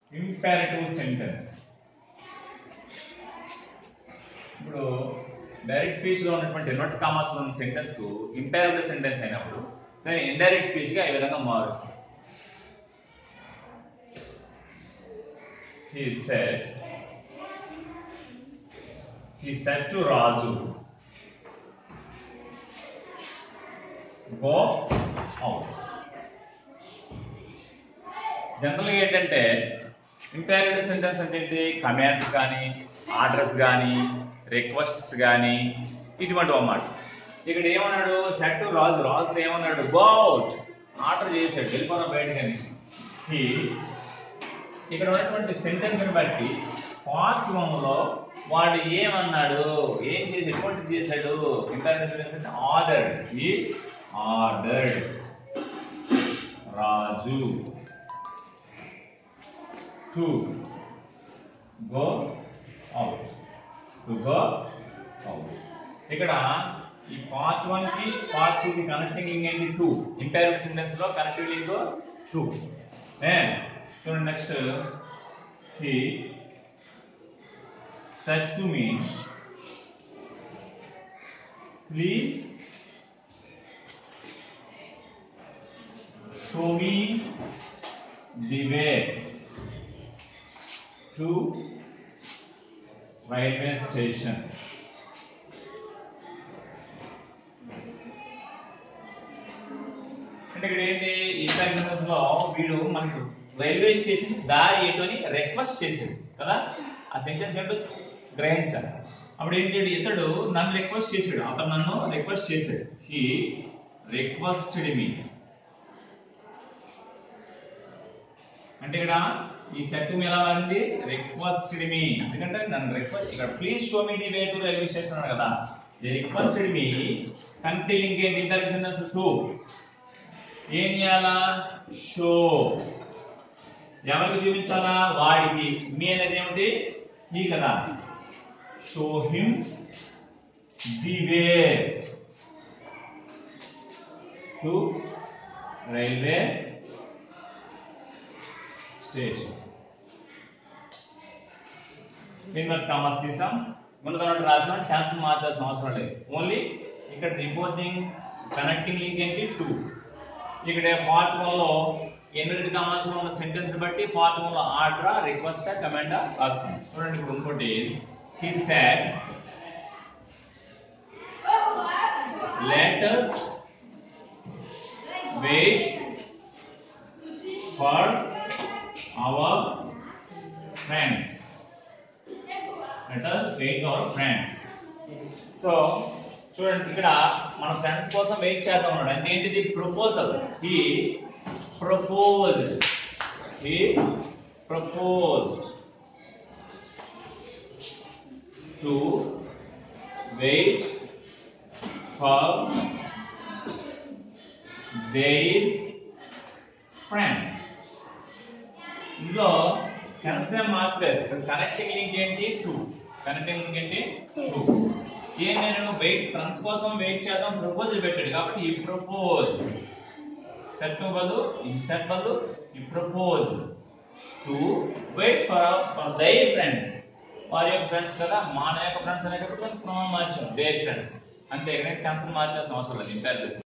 Imperative sentence. ఇప్పుడు direct speech లో ఉన్నటువంటి ఇన్వర్టెడ్ కామాస్ లో ఉన్న సెంటెన్స్ ఇంపారేటివ్ సెంటెన్స్ అయినప్పుడు దాన్ని ఇండైరెక్ట్ స్పీచ్ గా ఈ విధంగా మారుస్తుంది. He said to Raju, go out. జనరల్గా ఏంటంటే ఇంపారేటివ్ సెంటెన్స్ అంటే ఏంటి, కమాండ్స్ కానీ ఆర్డర్స్ కానీ రిక్వెస్ట్స్ కానీ ఇటువంటి అన్నమాట. ఇక్కడ ఏమన్నాడు, సెట్ టు రాజు, రాజు ఏమన్నాడు, గో అవుట్, ఆర్డర్ చేశాడు వెళ్ళిపోరా బయటకని. ఇక్కడ ఉన్నటువంటి సెంటెన్స్ ని బట్టి పార్ట్ 1 లో వాడు ఏమన్నాడు, ఏం చేసి ఎటువంటి చేశాడు, ఇంపారేటివ్ సెంటెన్స్ అంటే ordered. He ordered Raju to go out. To go out. ఇక్కడ ఈ పార్ట్ 1 కి పార్ట్ 2 కి కనెక్టింగ్ లింక్ ఏంటి, 2. ఇంపారేటివ్ సెంటెన్స్ లో కనెక్టింగ్ లింక్ 2. చూడండి next, he said to me, please show me the way to railway station. అంటే ఇక్కడ ఏంటి, ఈ సెంటెన్స్ లో వీడు మనకు రైల్వే స్టేషన్ దారి ఏంటో అని రిక్వెస్ట్ చేశాడు కదా. ఆ సెంటెన్స్ ఏంటో గ్రహించాలి. అప్పుడు ఏంటి, ఇతడు నన్ను రిక్వెస్ట్ చేశాడు, అతను నన్ను రిక్వెస్ట్ చేశాడు. హీ రిక్వెస్టెడ్ మీ అంటే ఇక్కడ ఈ సెట్ మీ ఎలా మారింది, రిక్వెస్టెడ్ మీ. ఎందుకంటే నన్ను రిక్వెస్ట్, ఇక్కడ please show me the way to railway station అన్నాడు కదా. రిక్వెస్టెడ్ మీ కనెక్టింగ్ లింక్ ఏంటి, ఇంపారేటివ్ సెంటెన్స్ 2. ఏం చేయాలా, షో, ఎవరికి చూపించాలా, వాడికి. మీ అనేది ఏమిటి, ఈ కదా. Show him the way to railway station. దీని కామర్స్ తీసాం, ముందు రాసిన క్యాన్సిల్ మార్చాల్సిన అవసరం లేదు. ఓన్లీ ఇక్కడ రిపోర్టింగ్ కనెక్టింగ్ లింక్ ఏంటి 2. ఇక్కడ పార్ట్ 1 లో ఇన్వర్టెడ్ కామాస్ లో ఉన్న సెంటెన్స్ బట్టి పార్ట్ 1 లో ఆర్డర్, రిక్వెస్ట్, కమాండ్ రాస్తుంది. చూడండి ఇప్పుడు ఇంకోటి, he said let us wait for our friends. Let us wait for our friends. So చూడండి ఇక్కడ మన ఫ్రెండ్స్ కోసం వెయిట్ చేద్దాం అన్నాడు. అంటే ఏంటిది, proposal. he proposed to wait for their friends. ఇందులో కన్సెప్ట్ మార్చలేదు. కనెక్టింగ్ లింక్ ఏంటి 2. కనెక్టింగ్ లింక్ ఏంటి 2. ఏం నేను వెయిట్, ఫ్రెండ్స్ కోసం వెయిట్ చేద్దాం ప్రపోజల్ పెట్టాడు కాబట్టి ఈ ప్రపోజ్ సెట్ బదులు ఈ సెట్ బదులు ఈ propose to wait for their friends. వారి యొక్క ఫ్రెండ్స్ కదా, మన యొక్క ఫ్రెండ్స్ అనేటప్పుడు దాన్ని ప్రొనౌన్ మార్చాం దేర్ ఫ్రెండ్స్. అంతే, కన్సెప్ట్ మార్చాల్సిన అవసరం లేదు. ఇంపారేటివ్